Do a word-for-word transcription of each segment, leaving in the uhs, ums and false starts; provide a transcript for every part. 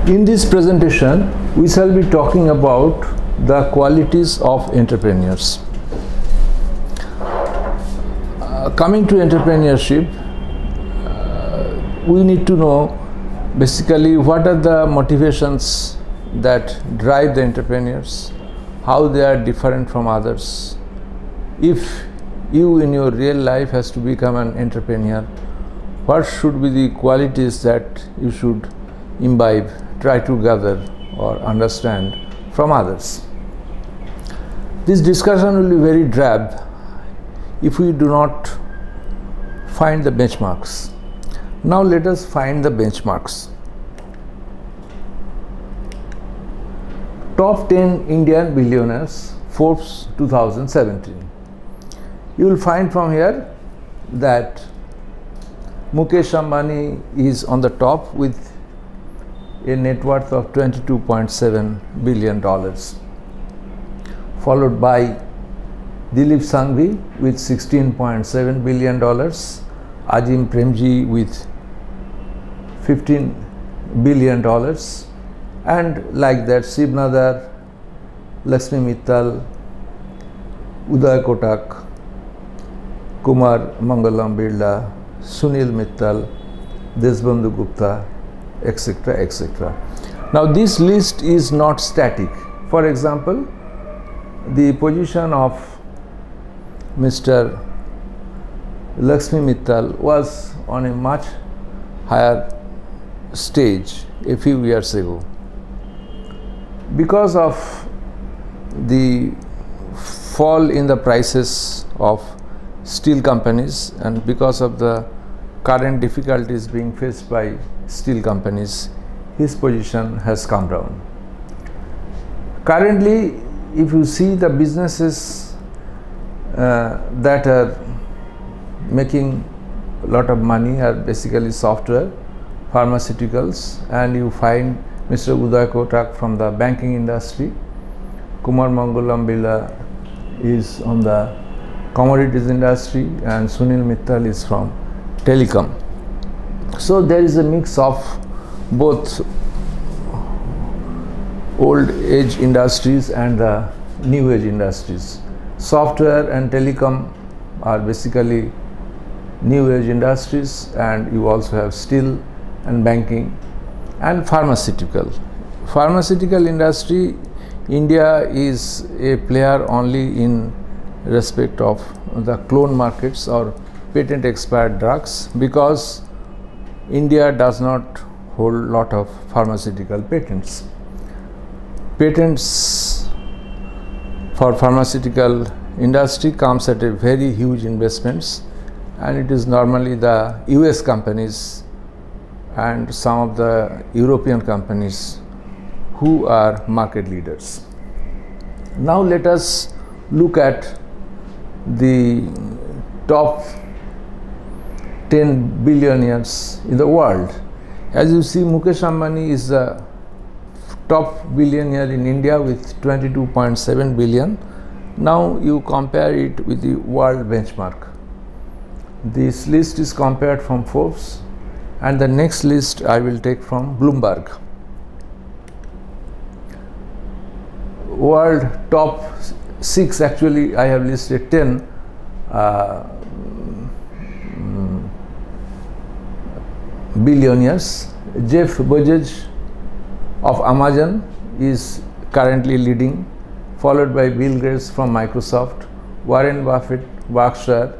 In this presentation, we shall be talking about the qualities of entrepreneurs. Uh, coming to entrepreneurship, uh, we need to know basically what are the motivations that drive the entrepreneurs, how they are different from others. If you in your real life has to become an entrepreneur, what should be the qualities that you should imbibe, try to gather or understand from others. This discussion will be very drab if we do not find the benchmarks. Now let us find the benchmarks. Top ten Indian billionaires, Forbes two thousand seventeen. You will find from here that Mukesh Ambani is on the top with a net worth of twenty-two point seven billion dollars, followed by Dilip Shanghvi with sixteen point seven billion dollars, Azim Premji with fifteen billion dollars, and like that Shiv Nadar, Lakshmi Mittal, Uday Kotak, Kumar Mangalam Birla, Sunil Mittal, Deshbandhu Gupta, et cetera et cetera. Now this list is not static. For example, the position of Mister Lakshmi Mittal was on a much higher stage a few years ago. Because of the fall in the prices of steel companies and because of the current difficulties being faced by steel companies, his position has come down. Currently, if you see the businesses uh, that are making a lot of money are basically software, pharmaceuticals, and you find Mister Uday Kotak from the banking industry, Kumar Mangalam Birla is on the commodities industry, and Sunil Mittal is from telecom. So there is a mix of both old age industries and the new age industries. Software and telecom are basically new age industries, and you also have steel and banking and pharmaceutical. Pharmaceutical industry, India is a player only in respect of the clone markets or patent expired drugs, because India does not hold lot of pharmaceutical patents. Patents for pharmaceutical industry comes at a very huge investments, and it is normally the U S companies and some of the European companies who are market leaders. Now let us look at the top ten billionaires in the world. As you see, Mukesh Ambani is the top billionaire in India with twenty-two point seven billion. Now you compare it with the world benchmark. This list is compared from Forbes, and the next list I will take from Bloomberg. World top six, actually I have listed ten uh, billionaires. Jeff Bezos of Amazon is currently leading, followed by Bill Gates from Microsoft, Warren Buffett, Berkshire,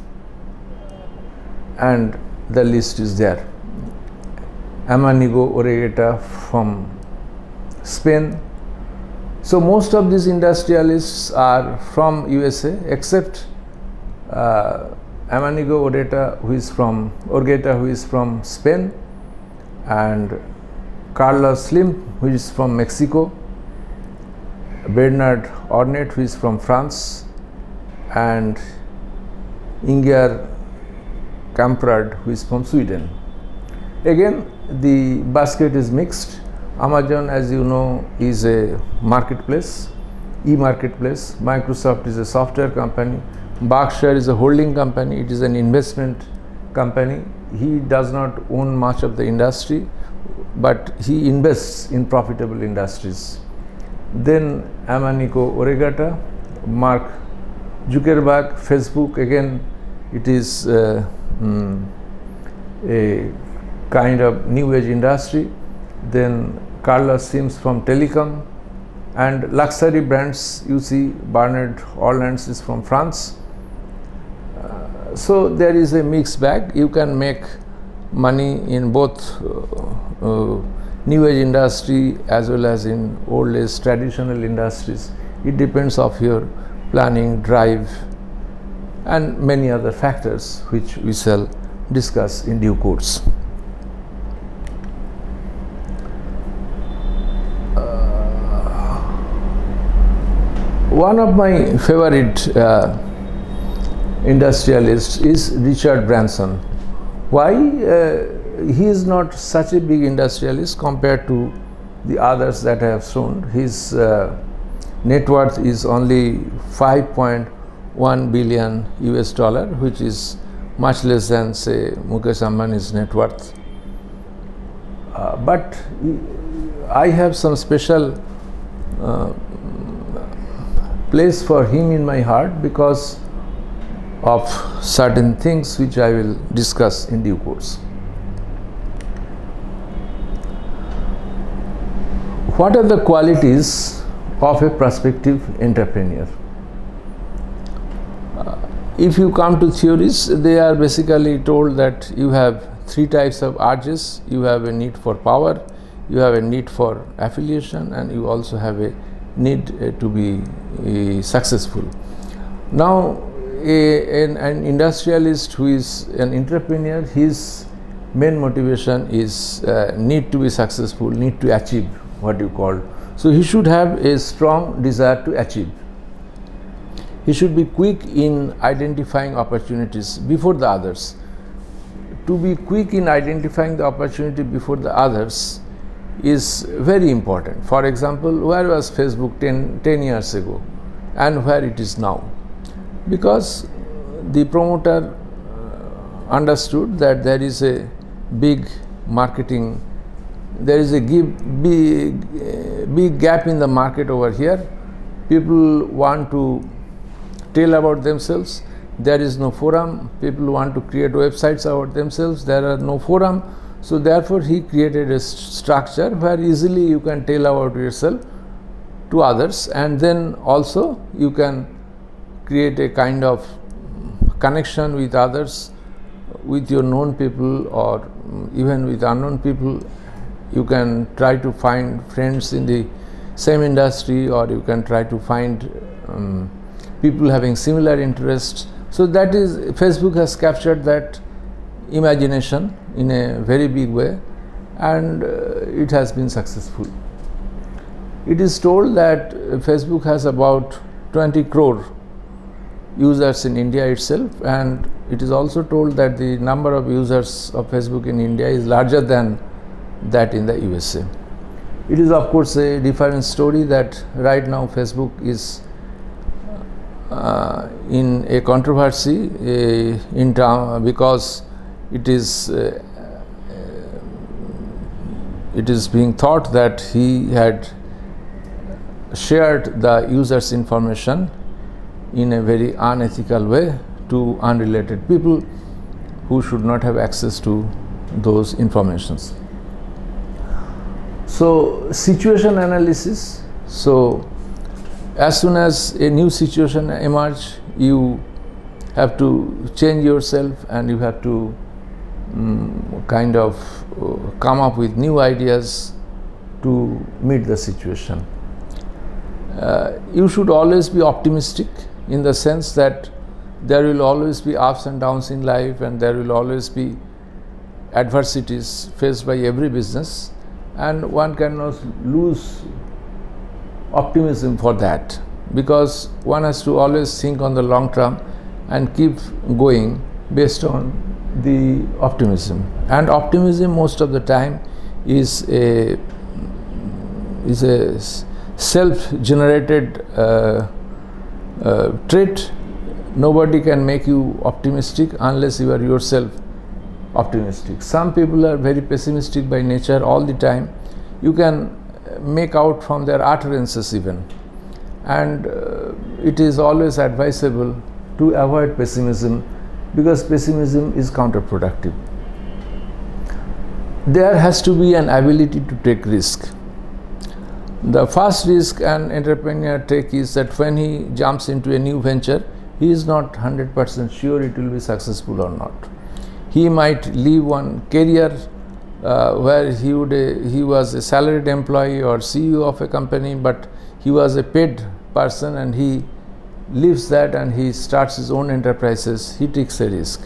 and the list is there. Amanigo Ortega from Spain. So most of these industrialists are from U S A, except uh, Amanigo Ortega, who is from Ortega, who is from Spain, and Carlos Slim, who is from Mexico, Bernard Arnault, who is from France, and Inger Kamprad, who is from Sweden. Again, the basket is mixed. Amazon, as you know, is a marketplace, e-marketplace. Microsoft is a software company. Berkshire is a holding company. It is an investment company. He does not own much of the industry. but he invests in profitable industries. Then Amaniko Oregata, Mark Zuckerberg, Facebook, again it is uh, mm, a kind of new age industry. Then Carlos Sims from telecom, and luxury brands, you see Bernard Arnault is from France. Uh, so there is a mixed bag. You can make money in both uh, uh, new age industry as well as in old age traditional industries. It depends of your planning, drive, and many other factors which we shall discuss in due course. Uh, one of my favorite uh, industrialists is Richard Branson. Why? Uh, he is not such a big industrialist compared to the others that I have shown. His uh, net worth is only five point one billion U S dollar, which is much less than, say, Mukesh Ambani's net worth. Uh, but I have some special uh, place for him in my heart because of certain things which I will discuss in due course. What are the qualities of a prospective entrepreneur? Uh, if you come to theories, they are basically told that you have three types of urges. You have a need for power, you have a need for affiliation, and you also have a need uh, to be uh, successful. Now, a, an, an industrialist who is an entrepreneur, his main motivation is uh, need to be successful, need to achieve what you call. So he should have a strong desire to achieve. He should be quick in identifying opportunities before the others. To be quick in identifying the opportunity before the others is very important. For example, where was Facebook ten, ten years ago and where it is now? Because the promoter uh, understood that there is a big marketing, there is a give, big, uh, big gap in the market over here. People want to tell about themselves. There is no forum. People want to create websites about themselves. There are no forum. So therefore he created a st structure where easily you can tell about yourself to others, and then also you can create a kind of connection with others, with your known people or even with unknown people. You can try to find friends in the same industry, or you can try to find um, people having similar interests. So that is, Facebook has captured that imagination in a very big way, and uh, it has been successful. It is told that Facebook has about twenty crore users in India itself, and it is also told that the number of users of Facebook in India is larger than that in the U S A. It is of course a different story that right now Facebook is uh, in a controversy uh, in term because it is uh, it is being thought that he had shared the user's information in a very unethical way to unrelated people who should not have access to those informations. So situation analysis. So as soon as a new situation emerges, you have to change yourself and you have to um, kind of uh, come up with new ideas to meet the situation. Uh, you should always be optimistic in the sense that there will always be ups and downs in life, and there will always be adversities faced by every business, and one cannot lose optimism for that, because one has to always think on the long term and keep going based on the optimism. And optimism most of the time is a is a self-generated uh, uh, trait. Nobody can make you optimistic unless you are yourself optimistic. Some people are very pessimistic by nature all the time. You can make out from their utterances even. And uh, it is always advisable to avoid pessimism, because pessimism is counterproductive. There has to be an ability to take risk. The first risk an entrepreneur takes is that when he jumps into a new venture, he is not one hundred percent sure it will be successful or not. He might leave one career uh, where he would uh, he was a salaried employee or C E O of a company, but he was a paid person, and he leaves that and he starts his own enterprises. He takes a risk.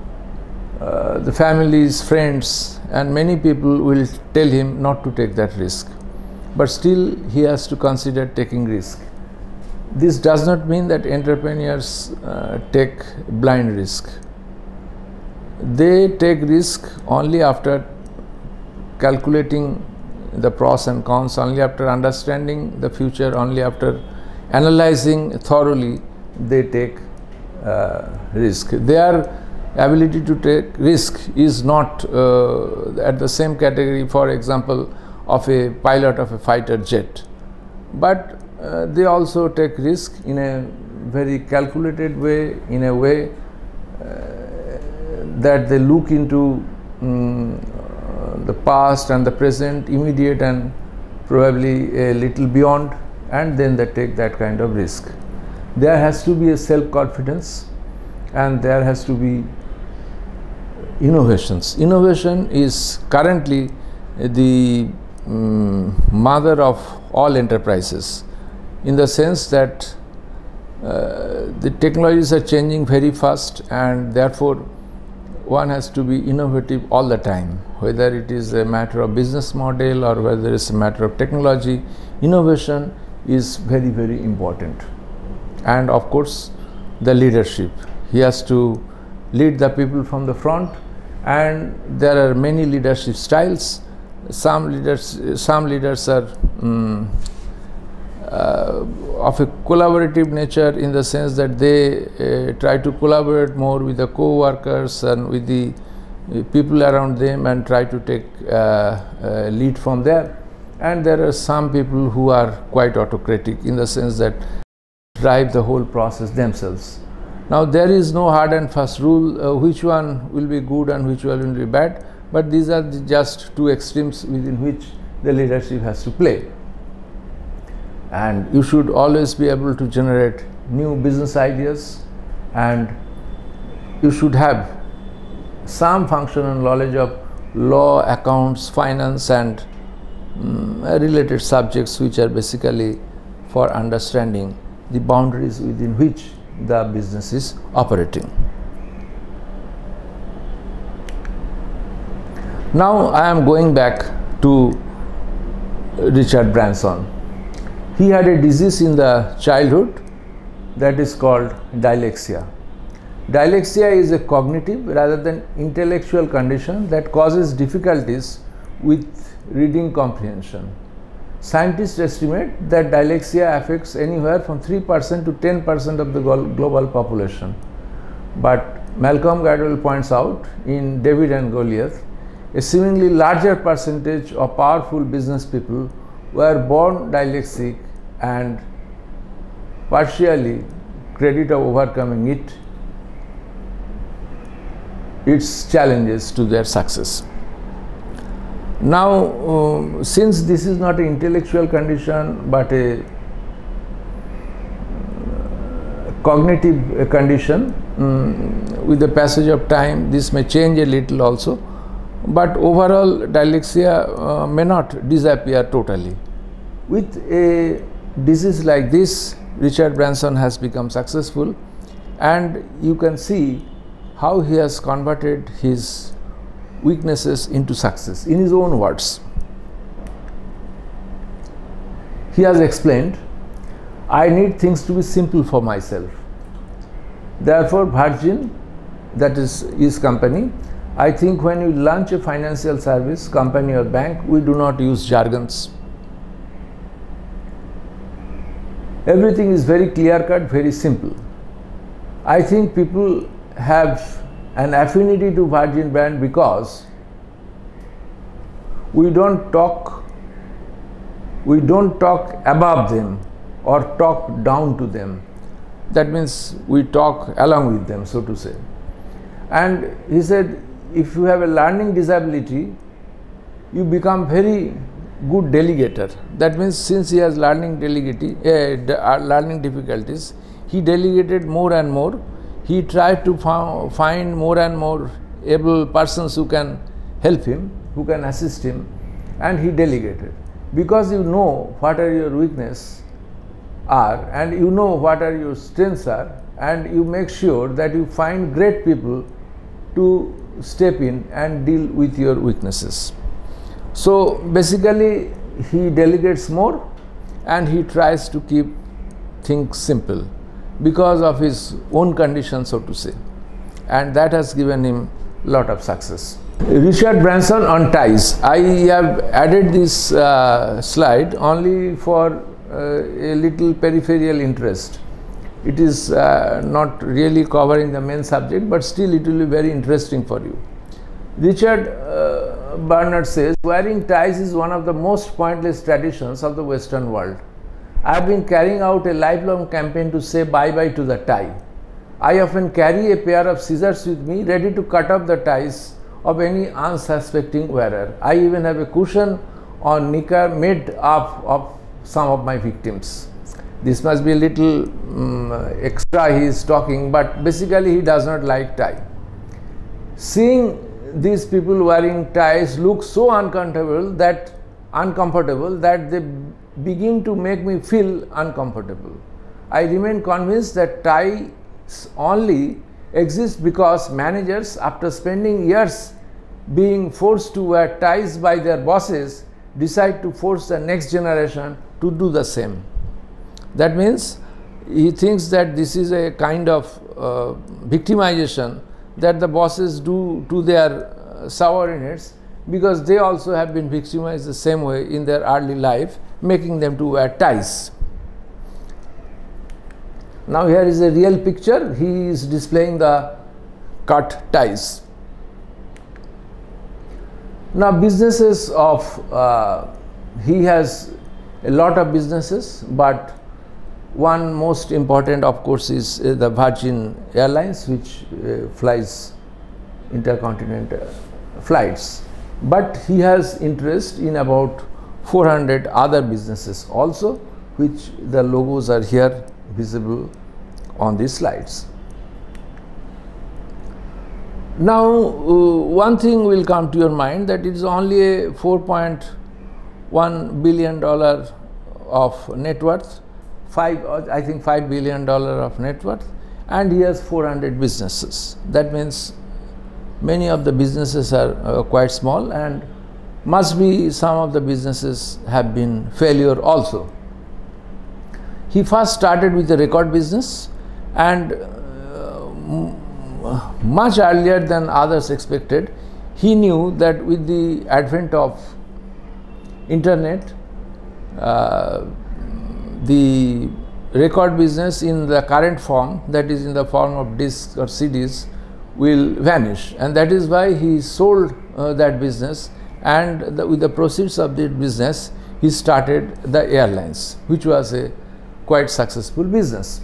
Uh, the families, friends, and many people will tell him not to take that risk, but still he has to consider taking risk. This does not mean that entrepreneurs uh, take blind risk. They take risk only after calculating the pros and cons, only after understanding the future, only after analyzing thoroughly they take uh, risk. Their ability to take risk is not uh, at the same category, for example, of a pilot of a fighter jet, but uh, they also take risk in a very calculated way, in a way uh, that they look into um, uh, the past and the present, immediate and probably a little beyond, and then they take that kind of risk. There has to be a self-confidence, and there has to be innovations. Innovation is currently the um, mother of all enterprises, in the sense that uh, the technologies are changing very fast, and therefore one has to be innovative all the time, whether it is a matter of business model or whether it's a matter of technology. Innovation is very, very important. And of course, the leadership. He has to lead the people from the front, and there are many leadership styles. Some leaders, some leaders are um, uh, of a collaborative nature, in the sense that they uh, try to collaborate more with the co-workers and with the uh, people around them, and try to take uh, uh, lead from there. And there are some people who are quite autocratic, in the sense that drive the whole process themselves. Now, there is no hard and fast rule uh, which one will be good and which one will be bad, but these are the just two extremes within which the leadership has to play. And you should always be able to generate new business ideas, and you should have some functional knowledge of law, accounts, finance, and um, related subjects, which are basically for understanding the boundaries within which the business is operating. Now I am going back to Richard Branson. He had a disease in the childhood that is called dyslexia. Dyslexia is a cognitive rather than intellectual condition that causes difficulties with reading comprehension. Scientists estimate that dyslexia affects anywhere from three percent to ten percent of the global population. But Malcolm Gladwell points out in David and Goliath, a seemingly larger percentage of powerful business people were born dyslexic and partially credit of overcoming it, its challenges to their success. Now, um, since this is not an intellectual condition but a uh, cognitive condition, um, with the passage of time this may change a little also, but overall dyslexia uh, may not disappear totally. With a disease like this, Richard Branson has become successful, and you can see how he has converted his weaknesses into success. In his own words, he has explained, I need things to be simple for myself. Therefore, Virgin, that is his company, I think when you launch a financial service company or bank, we do not use jargons. Everything is very clear cut, very simple. I think people have an affinity to Virgin brand because we don't talk we don't talk above them or talk down to them. That means we talk along with them, so to say. And he said, if you have a learning disability, you become very good delegator. That means since he has learning delegati, uh, learning difficulties, he delegated more and more. He tried to find more and more able persons who can help him, who can assist him, and he delegated. Because you know what are your weaknesses are, and you know what are your strengths are, and you make sure that you find great people to step in and deal with your weaknesses. So basically he delegates more and he tries to keep things simple because of his own condition, so to say, and that has given him a lot of success. Richard Branson on ties. I have added this uh, slide only for uh, a little peripheral interest. It is uh, not really covering the main subject, but still it will be very interesting for you. Richard uh, Bernard says, wearing ties is one of the most pointless traditions of the Western world. I have been carrying out a lifelong campaign to say bye-bye to the tie. I often carry a pair of scissors with me, ready to cut off the ties of any unsuspecting wearer. I even have a cushion on knicker made up of some of my victims. This must be a little um, extra he is talking, but basically he does not like tie. Seeing these people wearing ties look so uncomfortable that uncomfortable that they begin to make me feel uncomfortable. I remain convinced that ties only exist because managers, after spending years being forced to wear ties by their bosses, decide to force the next generation to do the same. That means he thinks that this is a kind of uh, victimization that the bosses do to their uh, subordinates, because they also have been victimized the same way in their early life, making them to wear ties. Now here is a real picture. He is displaying the cut ties. Now businesses of, uh, he has a lot of businesses, but one most important of course is uh, the Virgin Airlines, which uh, flies intercontinental flights. But he has interest in about four hundred other businesses also, which the logos are here visible on these slides. Now uh, one thing will come to your mind, that it is only a four point one billion dollar of net worth, five I think five billion dollar of net worth, and he has four hundred businesses. That means many of the businesses are uh, quite small, and must be some of the businesses have been failure also. He first started with the record business, and uh, much earlier than others expected, he knew that with the advent of internet, uh, the record business in the current form, that is in the form of discs or C Ds, will vanish, and that is why he sold uh, that business, and the, with the proceeds of that business he started the airlines, which was a quite successful business.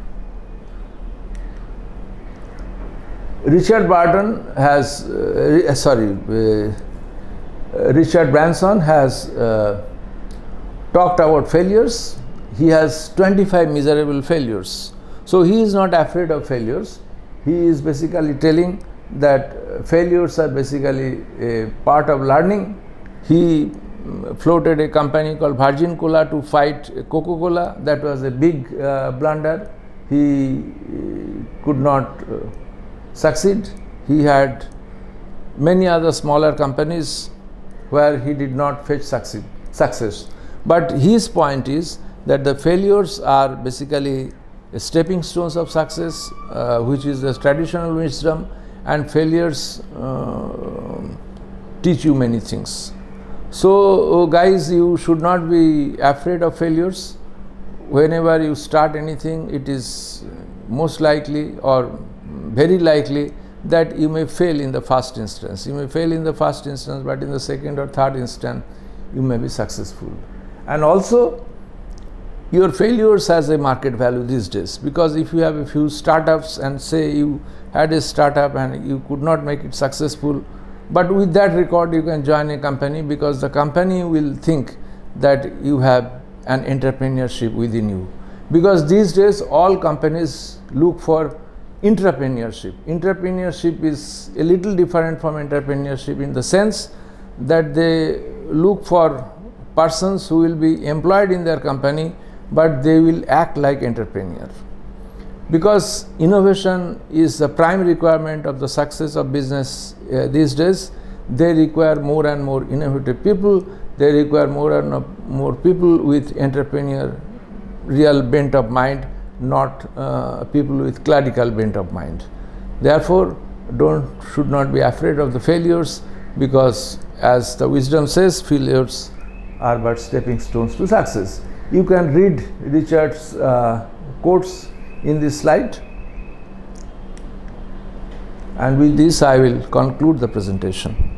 Richard Barton has, uh, sorry, uh, Richard Branson has uh, talked about failures. He has twenty-five miserable failures. So he is not afraid of failures. He is basically telling that failures are basically a part of learning. He floated a company called Virgin Cola to fight Coca-Cola. That was a big uh, blunder. He could not uh, succeed. He had many other smaller companies where he did not fetch succeed, success. But his point is that the failures are basically stepping stones of success, uh, which is the traditional wisdom, and failures uh, teach you many things. So guys, you should not be afraid of failures. Whenever you start anything, it is most likely or very likely that you may fail in the first instance. You may fail in the first instance, but in the second or third instance, you may be successful. And also, your failures has a market value these days, because if you have a few startups and say you had a startup and you could not make it successful, but with that record you can join a company, because the company will think that you have an entrepreneurship within you. Because these days all companies look for entrepreneurship. Entrepreneurship is a little different from entrepreneurship in the sense that they look for persons who will be employed in their company, but they will act like entrepreneur. Because innovation is the prime requirement of the success of business uh, these days, they require more and more innovative people, they require more and more people with entrepreneur real bent of mind, not uh, people with clerical bent of mind. Therefore, don't should not be afraid of the failures, because as the wisdom says, failures are but stepping stones to success. You can read Richard's uh, quotes in this slide, and with this I will conclude the presentation.